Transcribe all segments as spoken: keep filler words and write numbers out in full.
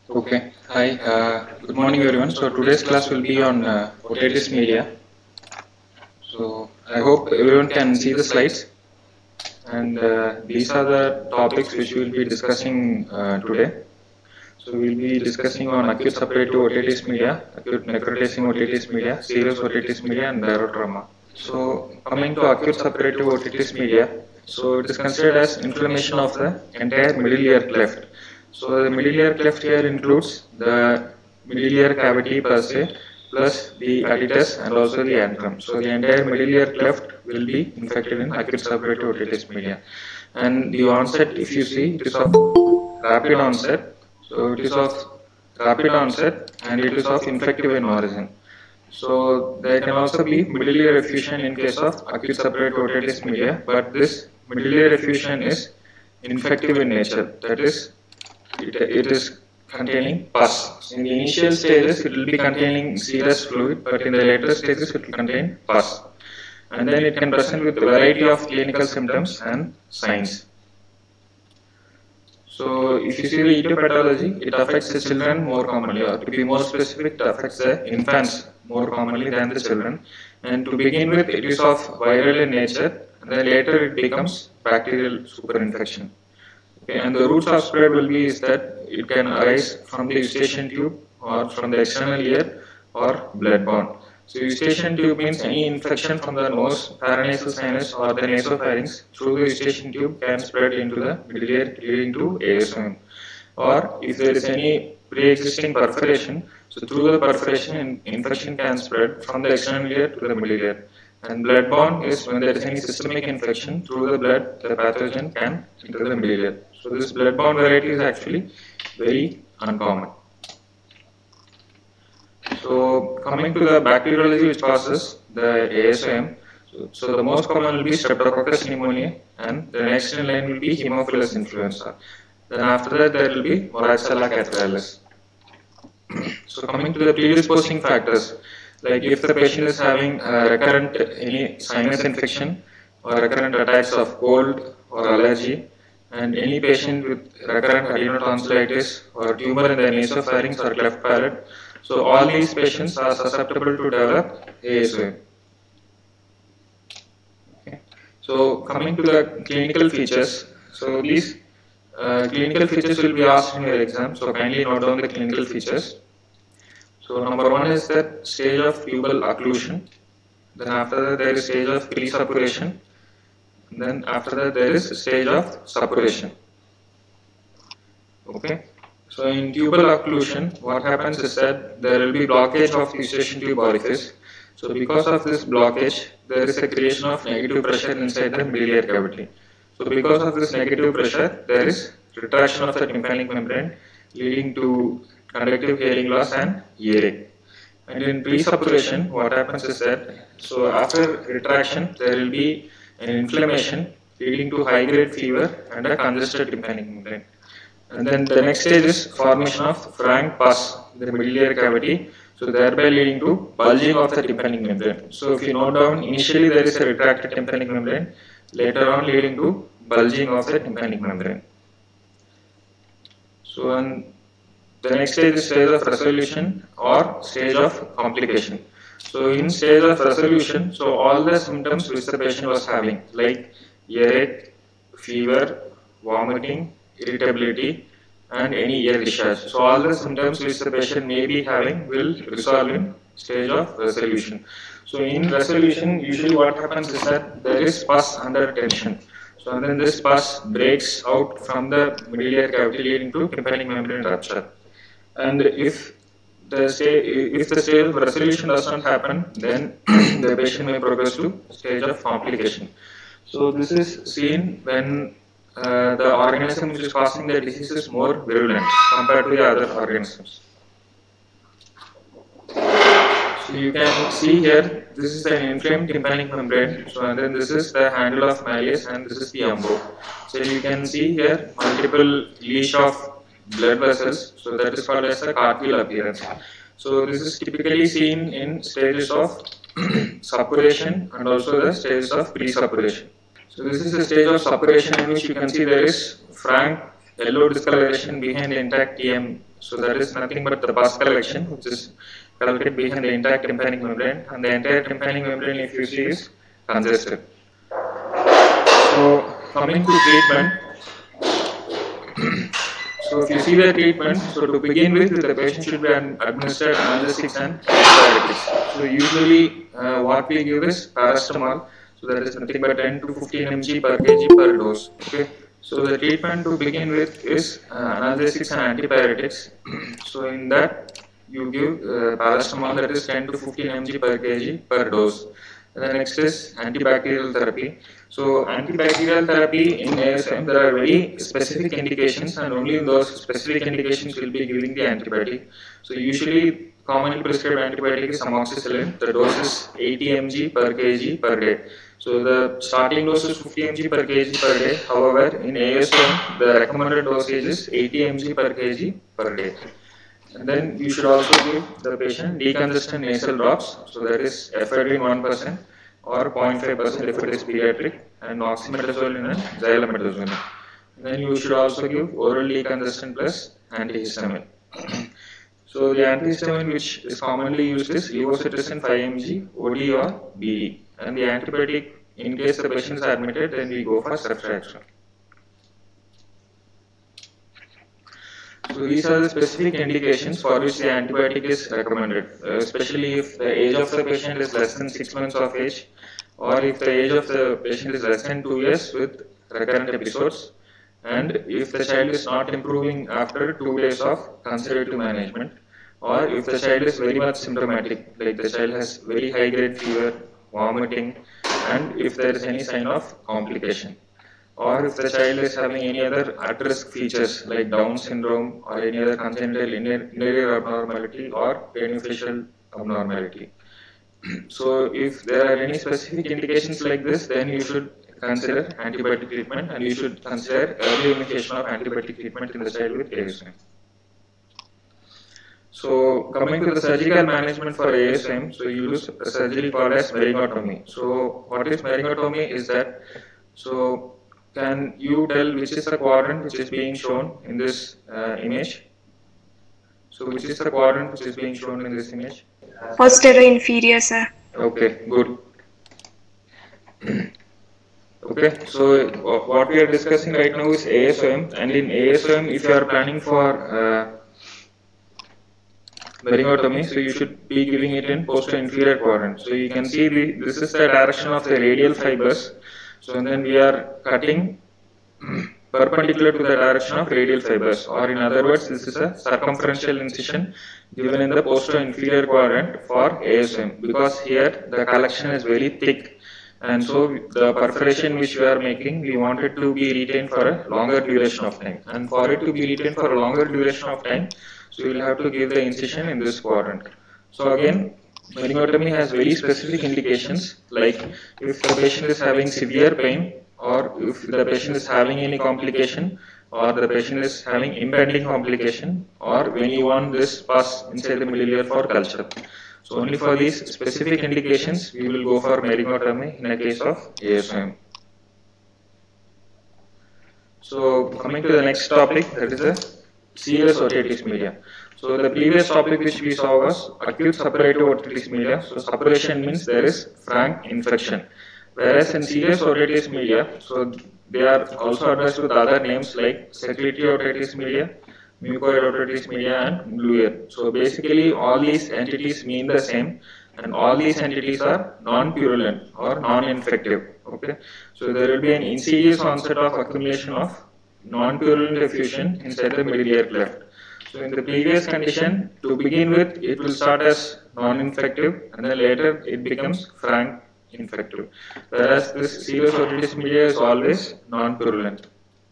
Okay. Hi. Uh, good morning, everyone. So today's class will be on uh, otitis media. So I hope everyone can see the slides. And uh, these are the topics which we will be discussing uh, today. So we'll be discussing on acute suppurative otitis media, acute necrotizing otitis media, serous otitis media, and barotrauma. So coming to acute suppurative otitis media, so it is considered as inflammation of the entire middle ear cleft. So the middle ear cleft here includes the middle ear cavity per se, plus the adytus and also the antrum. So the entire middle ear cleft will be infected in acute suppurative otitis media. And the onset, if you see, it is of rapid onset. So it is of rapid onset and it is of infective in origin. So there can also be middle ear effusion in case of acute suppurative otitis media, but this middle ear effusion is infective in nature. That is, it, it is containing pus. In the initial stages, it will be containing serous fluid, but in the later stages, it will contain pus. And then it can present with a variety of clinical symptoms and signs. So if you see the etiology, it affects the children more commonly, or to be more specific, it affects the infants more commonly than the children. And to begin with, it is of viral in nature, and then later it becomes bacterial superinfection. Okay, and the routes of spread will be is that it can arise from the eustachian tube or from the external ear or blood-borne. So eustachian tube means any infection from the nose, paranasal sinus or the nasopharynx through the eustachian tube can spread into the middle ear, leading to A S O M. Or if there is any pre-existing perforation, so through the perforation infection can spread from the external ear to the middle ear. And blood-borne is when there is any systemic infection through the blood, the pathogen can enter the middle ear. So this blood-borne variety is actually very uncommon. So coming to the bacteriology which causes the A S O M, so, so the most common will be Streptococcus pneumoniae, and the next in line will be Haemophilus influenza. Then after that there will be Moraxella catarrhalis. So coming to the predisposing factors, like if the patient is having uh, recurrent any sinus infection or recurrent attacks of cold or allergy, and any patient with recurrent adenotonsillitis or tumor in the nasopharynx or cleft palate, so all these patients are susceptible to develop A S O M. Okay. So coming to the clinical features, so these uh, clinical features will be asked in your exam, so kindly note down the clinical features. So number one is that stage of tubal occlusion, then after that there is stage of pre-suppuration, then after that there is stage of suppuration. Okay. So in tubal occlusion, what happens is that there will be blockage of the eustachian tube orifice. So because of this blockage, there is a creation of negative pressure inside the middle ear cavity. So because of this negative pressure, there is retraction of the tympanic membrane, leading to conductive hearing loss and earache. And in pre-suppuration, what happens is that, so after retraction, there will be an inflammation leading to high-grade fever and a congested tympanic membrane. And then the next stage is formation of frank pus in the middle ear cavity, so thereby leading to bulging of the tympanic membrane. So if you note down, initially there is a retracted tympanic membrane, later on leading to bulging of the tympanic membrane. So and the next stage is stage of resolution or stage of complication. So in stage of resolution, so all the symptoms which the patient was having, like earache, fever, vomiting, irritability and any ear discharge. So all the symptoms which the patient may be having will resolve in stage of resolution. So in resolution, usually what happens is that there is pus under tension. So then this pus breaks out from the middle ear cavity, leading to tympanic membrane rupture. And if the stage, if the stage of resolution does not happen, then the patient may progress to stage of complication. So this is seen when Uh, the organism which is causing the disease is more virulent compared to the other organisms. So you can see here, this is an inflamed tympanic membrane. So and then this is the handle of Malleus and this is the umbo. So you can see here multiple leash of blood vessels. So that is called as a cartwheel appearance. So this is typically seen in stages of suppuration and also the stages of pre-suppuration. So this is a stage of suppuration in which you can see there is frank yellow discoloration behind the intact T M So that is nothing but the pus collection, which is collected behind the intact tympanic membrane, and the entire tympanic membrane, if you see, is congested. So coming to treatment. So if you see the treatment, so to begin with, the patient should be administered analgesics and antibiotics. So usually uh, what we give is paracetamol. So that is nothing but ten to fifteen milligrams per kg per dose. Okay. So the treatment to begin with is uh, analgesics and antibiotics. So in that you give uh, paracetamol, that is ten to fifteen milligrams per kg per dose. And the next is antibacterial therapy. So antibacterial therapy in A S M, there are very specific indications, and only in those specific indications will be giving the antibiotic. So usually commonly prescribed antibiotic is amoxicillin. The dose is eighty milligrams per kg per day. So the starting dose is fifty milligrams per kg per day. However, in A S M, the recommended dosage is eighty milligrams per kg per day. And then you should also give the patient decongestant nasal drops. So that is ephedrine one percent or zero point five percent if it is pediatric, and oxymetazoline and xylometazoline. Then you should also give oral decongestant plus antihistamine. So the antihistamine which is commonly used is levocetirizine five milligrams, O D or B D. And the antibiotic, in case the patient is admitted, then we go for ceftriaxone. So these are the specific indications for which the antibiotic is recommended, uh, especially if the age of the patient is less than six months of age, or if the age of the patient is less than two years with recurrent episodes, and if the child is not improving after two days of conservative management, or if the child is very much symptomatic, like the child has very high grade fever, vomiting, and if there is any sign of complication. Or if the child is having any other at-risk features like Down syndrome or any other congenital inner abnormality or craniofacial abnormality. So if there are any specific indications like this, then you should consider antibiotic treatment, and you should consider early initiation of antibiotic treatment in the child with A S M. So coming to the surgical management for A S M, so you use a surgery called as meringotomy. So what is meringotomy is that, so can you tell which is the quadrant which is being shown in this uh, image? So which is the quadrant which is being shown in this image? Posterior inferior, sir. Okay, good. Okay, so what we are discussing right now is A S O M, and in A S O M, if you are planning for uh, meringotomy, so you should be giving it in posterior inferior quadrant. So you can see the, this is the direction of the radial fibers. So and then we are cutting perpendicular to the direction of radial fibers, or in other words, this is a circumferential incision given in the posterior inferior quadrant for A S M, because here the collection is very thick, and so the perforation which we are making, we want it to be retained for a longer duration of time, and for it to be retained for a longer duration of time, so we will have to give the incision in this quadrant. So again, meringotomy has very specific indications, like if the patient is having severe pain, or if the patient is having any complication, or the patient is having impending complication, or when you want this pus inside the middle ear for culture. So only for these specific indications we will go for meringotomy in a case of A S M. So coming to the next topic, that is the serous otitis media. So the previous topic which we saw was acute suppurative otitis media. So suppuration means there is frank infection. Whereas in serous otitis media, so they are also addressed with other names like secretory otitis media, mucoid otitis media, and blue ear. So basically all these entities mean the same, and all these entities are non-purulent or non-infective. Okay, so there will be an insidious onset of accumulation of non-purulent effusion inside the middle ear cleft. So in the previous condition, to begin with, it will start as non-infective, and then later it becomes frank infective. Whereas this serous otitis media is always non-purulent.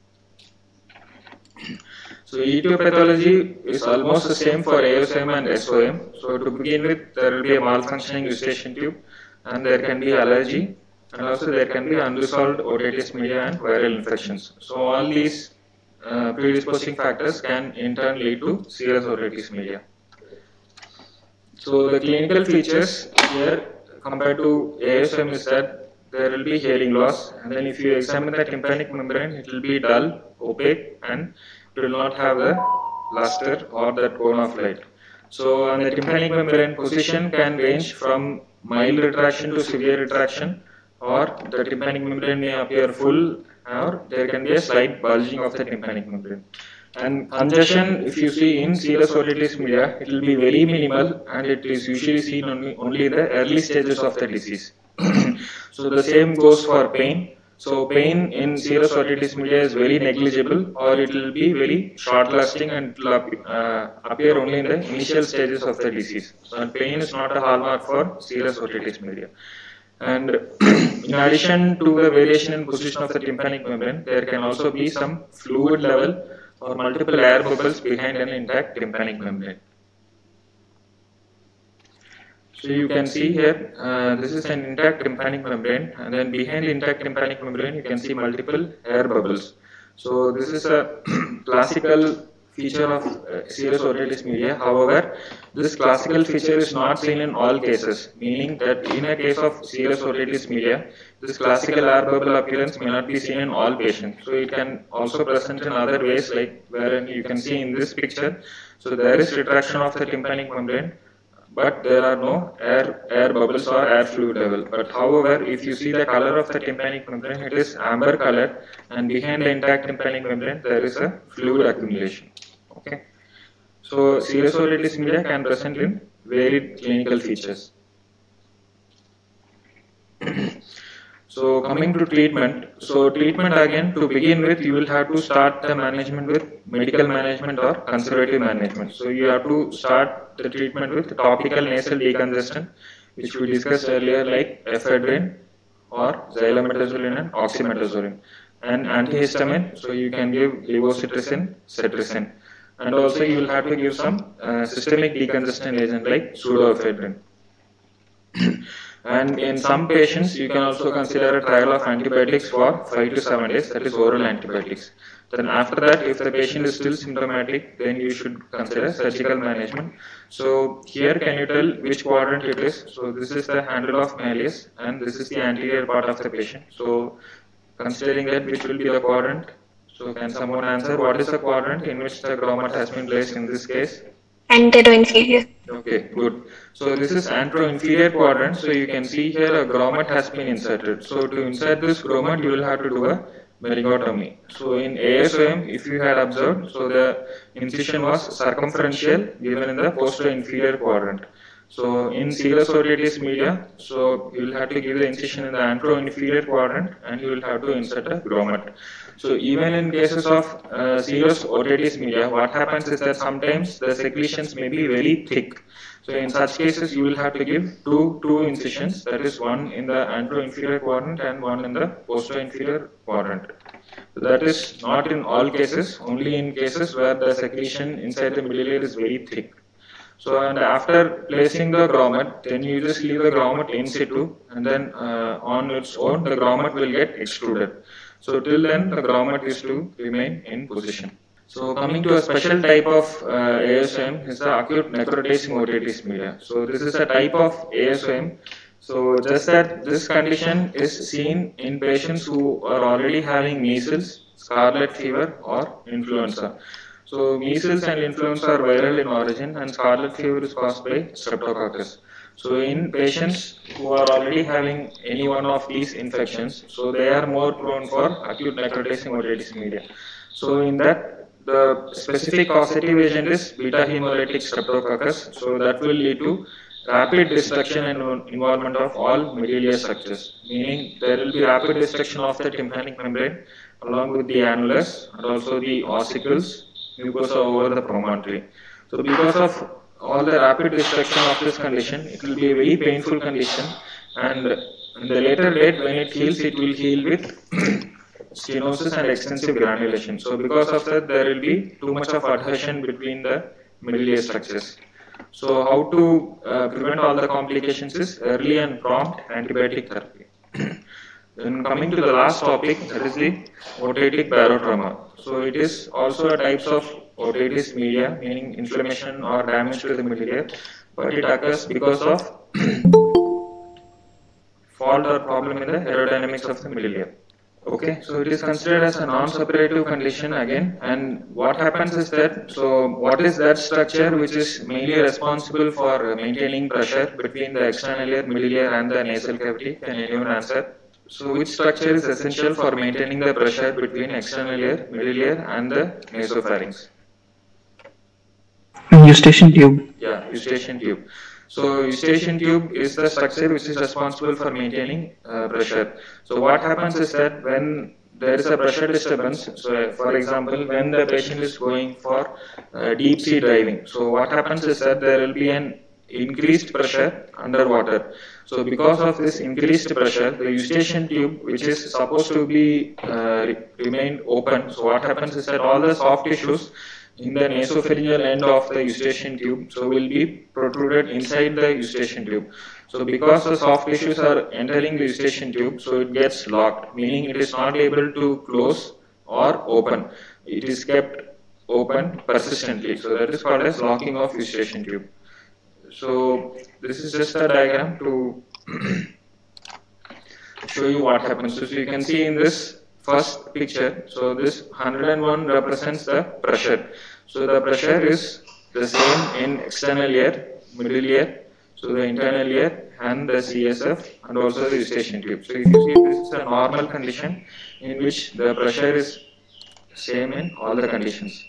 So etiology is almost the same for A S M and S O M. So to begin with, there will be a malfunctioning eustachian tube, and there can be allergy, and also there can be unresolved otitis media and viral infections. So all these uh, predisposing factors can in turn lead to serous otitis media. So the clinical features here compared to A S M is that there will be hearing loss, and then if you examine the tympanic membrane, it will be dull, opaque, and it will not have the luster or that cone of light. So on the tympanic membrane, position can range from mild retraction to severe retraction, or the tympanic membrane may appear full, or there can be a slight bulging of the tympanic membrane. And congestion, if you see in serous otitis media, it will be very minimal, and it is usually seen only, only in the early stages of the disease. So the same goes for pain. So pain in serous otitis media is very negligible, or it will be very short lasting, and it will uh, appear only in the initial stages of the disease. So pain is not a hallmark for serous otitis media. And in addition to the variation in position of the tympanic membrane, there can also be some fluid level or multiple air bubbles behind an intact tympanic membrane. So you can see here, uh, this is an intact tympanic membrane, and then behind the intact tympanic membrane you can see multiple air bubbles. So this is a classical feature of uh, serous otitis media. However, this classical feature is not seen in all cases, meaning that in a case of serous otitis media, this classical air bubble appearance may not be seen in all patients. So it can also present in other ways, like wherein you can see in this picture. So there is retraction of the tympanic membrane, but there are no air, air bubbles or air fluid level. But however, if you see the color of the tympanic membrane, it is amber colored, and behind the intact tympanic membrane there is a fluid accumulation. Okay. So serous otitis media can present in varied clinical features. So coming to treatment, so treatment again, to begin with, you will have to start the management with medical management or conservative management. So you have to start the treatment with topical nasal decongestant, which we discussed earlier, like ephedrine or xylometazoline and oxymetazoline, and antihistamine. So you can give levocetirizine, cetirizine, and also you will have to give some uh, systemic decongestant agent like pseudoephedrine. And in some patients, you can also consider a trial of antibiotics for five to seven days, that is oral antibiotics. Then after that, if the patient is still symptomatic, then you should consider surgical management. So here, can you tell which quadrant it is? So this is the handle of malleus, and this is the anterior part of the patient. So considering that, which will be the quadrant? So can someone answer what is the quadrant in which the grommet has been placed in this case? Antero-inferior. Okay, good. So this is antero-inferior quadrant. So you can see here a grommet has been inserted. So to insert this grommet, you will have to do a meringotomy. So in A S O M, if you had observed, so the incision was circumferential given in the posterior-inferior quadrant. So in serous otitis media, so you will have to give the incision in the antero-inferior quadrant, and you will have to insert a grommet. So even in cases of uh, serous otitis media, what happens is that sometimes the secretions may be very thick. So in such cases, you will have to give two two incisions, that is one in the antero-inferior quadrant and one in the posterior-inferior quadrant. So that is not in all cases, only in cases where the secretion inside the middle layer is very thick. So and after placing the grommet, then you just leave the grommet in situ, and then uh, on its own the grommet will get extruded. So till then the grommet is to remain in position. So coming to a special type of uh, A S O M is the acute necrotizing otitis media. So this is a type of A S O M. So just that this condition is seen in patients who are already having measles, scarlet fever or influenza. So measles and influenza are viral in origin, and scarlet fever is caused by streptococcus. So in patients who are already having any one of these infections, so they are more prone for acute necrotizing otitis media. So in that, the specific causative agent is beta hemolytic streptococcus. So that will lead to rapid destruction and involvement of all middle structures, meaning there will be rapid destruction of the tympanic membrane along with the annulus and also the ossicles, mucosa over the promontory. So because of all the rapid destruction of this condition, it will be a very painful condition, and in the later date when it heals, it will heal with stenosis and extensive granulation. So because of that, there will be too much of adhesion between the middle ear structures. So how to uh, prevent all the complications is early and prompt antibiotic therapy. Then coming to the last topic, that is the otitic barotrauma. So it is also a type of otitis media, meaning inflammation or damage to the middle ear, but it occurs because of fault or problem in the aerodynamics of the middle ear. Okay, so it is considered as a non-suppurative condition again, and what happens is that, so what is that structure which is mainly responsible for maintaining pressure between the external ear, middle ear and the nasal cavity? Can anyone answer? So which structure is essential for maintaining the pressure between external ear, middle ear and the nasopharynx? Eustachian tube. Yeah, eustachian tube. So eustachian tube is the structure which is responsible for maintaining uh, pressure. So what happens is that when there is a pressure disturbance, so for example, when the patient is going for uh, deep sea diving, so what happens is that there will be an increased pressure underwater. So because of this increased pressure, the eustachian tube, which is supposed to be uh, re remain open, so what happens is that all the soft tissues in the nasopharyngeal end of the eustachian tube, so will be protruded inside the eustachian tube. So because the soft tissues are entering the eustachian tube, so it gets locked, meaning it is not able to close or open. It is kept open persistently. So that is called as locking of eustachian tube. So this is just a diagram to show you what happens. So you can see in this first picture, so this one hundred one represents the pressure. So the pressure is the same in external ear, middle ear, so the internal ear and the C S F and also the eustachian tube. So if you see, this is a normal condition in which the pressure is same in all the conditions.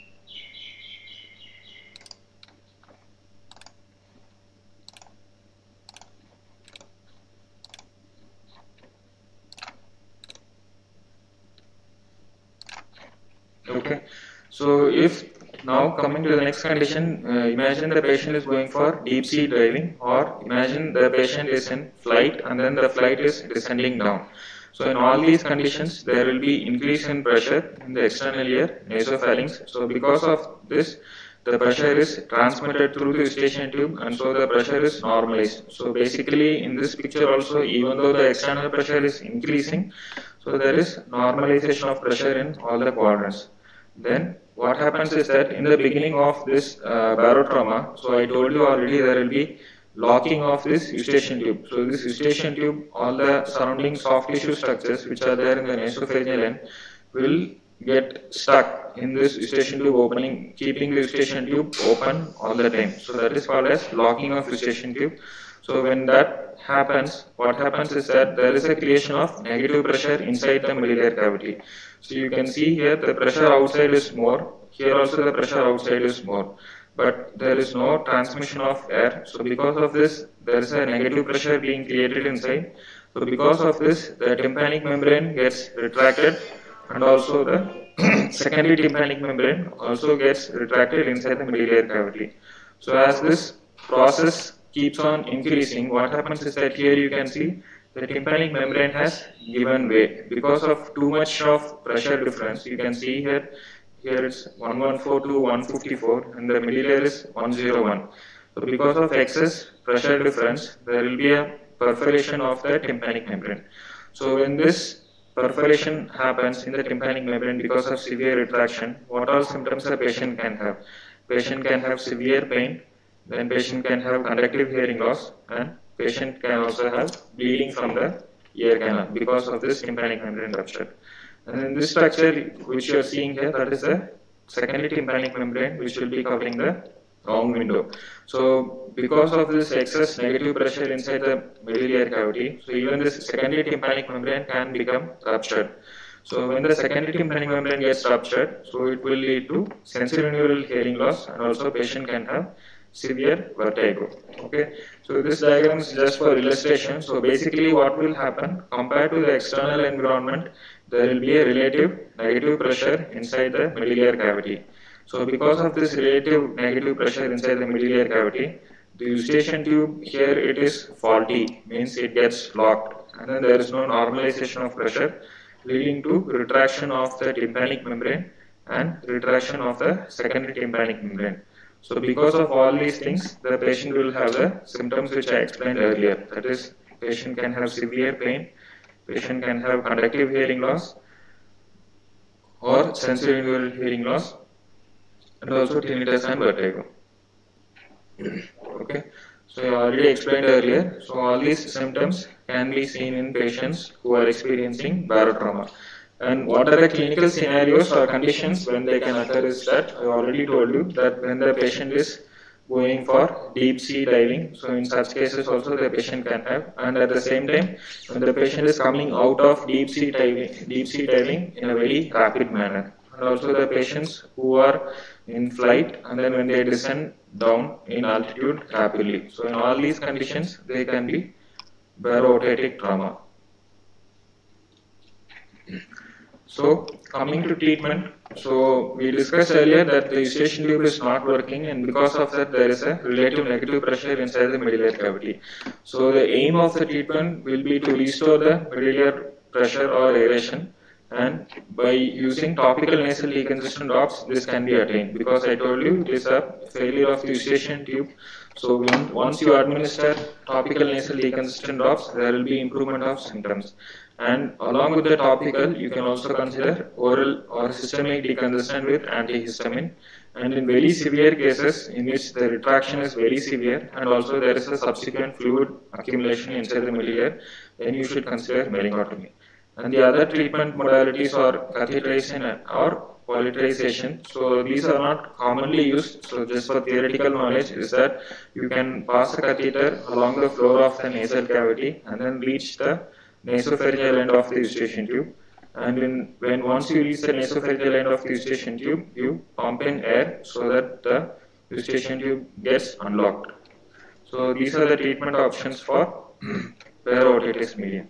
Okay, so if now coming to the next condition, uh, imagine the patient is going for deep sea diving, or imagine the patient is in flight and then the flight is descending down. So in all these conditions, there will be increase in pressure in the external ear, nasopharynx. So because of this, the pressure is transmitted through the eustachian tube, and so the pressure is normalized. So basically in this picture also, even though the external pressure is increasing, so there is normalization of pressure in all the quadrants. Then what happens is that in the beginning of this uh, barotrauma, so I told you already, there will be locking of this eustachian tube. So this eustachian tube, all the surrounding soft tissue structures which are there in the nasopharyngeal end will get stuck in this eustachian tube opening, keeping the eustachian tube open all the time. So that is called as locking of eustachian tube. So when that happens, what happens is that there is a creation of negative pressure inside the middle ear cavity. So you can see here the pressure outside is more, here also the pressure outside is more, but there is no transmission of air. So because of this, there is a negative pressure being created inside. So because of this, the tympanic membrane gets retracted, and also the secondary tympanic membrane also gets retracted inside the middle ear cavity. So as this process keeps on increasing, what happens is that here you can see the tympanic membrane has given way because of too much of pressure difference. You can see here, here it's one one four to one fifty-four and the middle ear is one zero one. So because of excess pressure difference, there will be a perforation of the tympanic membrane. So when this perforation happens in the tympanic membrane because of severe retraction, what all symptoms a patient can have? Patient can have severe pain, then patient can have conductive hearing loss, and patient can also have bleeding from the ear canal because of this tympanic membrane rupture. And in this structure which you are seeing here, that is the secondary tympanic membrane which will be covering the round window. So because of this excess negative pressure inside the middle ear cavity, so even this secondary tympanic membrane can become ruptured. So when the secondary tympanic membrane gets ruptured, so it will lead to sensorineural hearing loss, and also patient can have severe vertigo. Okay, so this diagram is just for illustration. So basically what will happen, compared to the external environment, there will be a relative negative pressure inside the middle ear cavity. So because of this relative negative pressure inside the middle ear cavity, the eustachian tube here, it is faulty, means it gets locked, and then there is no normalization of pressure, leading to retraction of the tympanic membrane and retraction of the secondary tympanic membrane. So because of all these things, the patient will have the symptoms which I explained earlier. That is, patient can have severe pain, patient can have conductive hearing loss or sensorineural hearing loss, and also tinnitus and vertigo. Okay, so I already explained earlier. So all these symptoms can be seen in patients who are experiencing barotrauma. And what are the clinical scenarios or conditions when they can occur is that I already told you that when the patient is going for deep sea diving, so in such cases also the patient can have, and at the same time when the patient is coming out of deep sea diving, deep sea diving in a very rapid manner, and also the patients who are in flight and then when they descend down in altitude rapidly. So in all these conditions they can be baroaortic trauma. So coming to treatment, so we discussed earlier that the eustachian tube is not working, and because of that there is a relative negative pressure inside the medullary cavity. So the aim of the treatment will be to restore the medullary pressure or aeration, and by using topical nasal decongestant drops this can be attained, because I told you it is a failure of the eustachian tube. So when, once you administer topical nasal decongestant drops, there will be improvement of symptoms. And along with the topical, you can also consider oral or systemic decongestant with antihistamine. And in very severe cases in which the retraction is very severe and also there is a subsequent fluid accumulation inside the medulla, then you should consider meningotomy. And the other treatment modalities are catheterization or polyterization. So these are not commonly used. So just for theoretical knowledge is that you can pass a catheter along the floor of the nasal cavity and then reach the nasopharyngeal end of the eustachian tube. And in, when once you reach the nasopharyngeal end of the eustachian tube, you pump in air so that the eustachian tube gets unlocked. So these are the treatment options for baroaortitis media.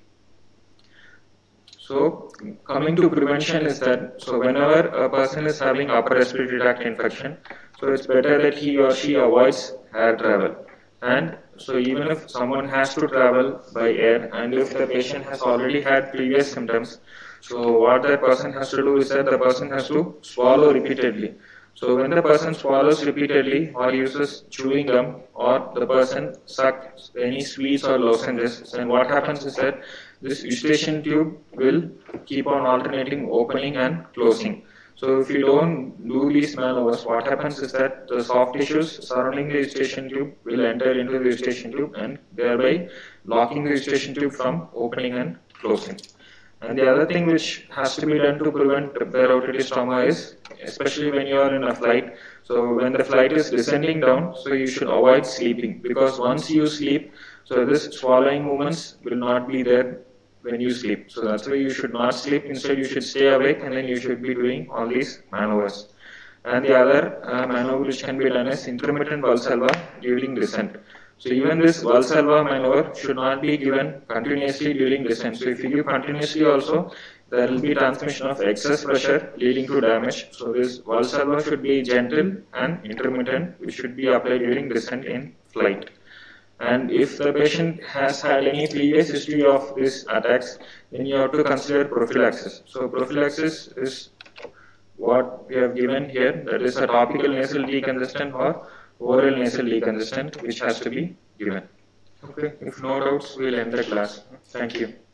So coming to prevention is that, so whenever a person is having upper respiratory tract infection, so it's better that he or she avoids air travel. And so even if someone has to travel by air, and if the patient has already had previous symptoms, so what that person has to do is that the person has to swallow repeatedly. So when the person swallows repeatedly or uses chewing gum, or the person sucks any sweets or lozenges, then what happens is that this eustachian tube will keep on alternating opening and closing. So if you don't do these maneuvers, what happens is that the soft tissues surrounding the eustachian tube will enter into the eustachian tube and thereby locking the eustachian tube from opening and closing. And the other thing which has to be done to prevent baroaortitis trauma is, especially when you are in a flight, so when the flight is descending down, so you should avoid sleeping, because once you sleep, so this swallowing movements will not be there when you sleep. So that's why you should not sleep. Instead, you should stay awake and then you should be doing all these maneuvers. And the other uh, maneuver which can be done is intermittent Valsalva during descent. So even this Valsalva maneuver should not be given continuously during descent. So if you give continuously also, there will be transmission of excess pressure leading to damage. So this Valsalva should be gentle and intermittent, which should be applied during descent in flight. And if the patient has had any previous history of these attacks, then you have to consider prophylaxis. So prophylaxis is what we have given here, that is a topical nasal decongestant or oral nasal decongestant which has to be given. Okay, if no doubts, we'll end the class. Thank you.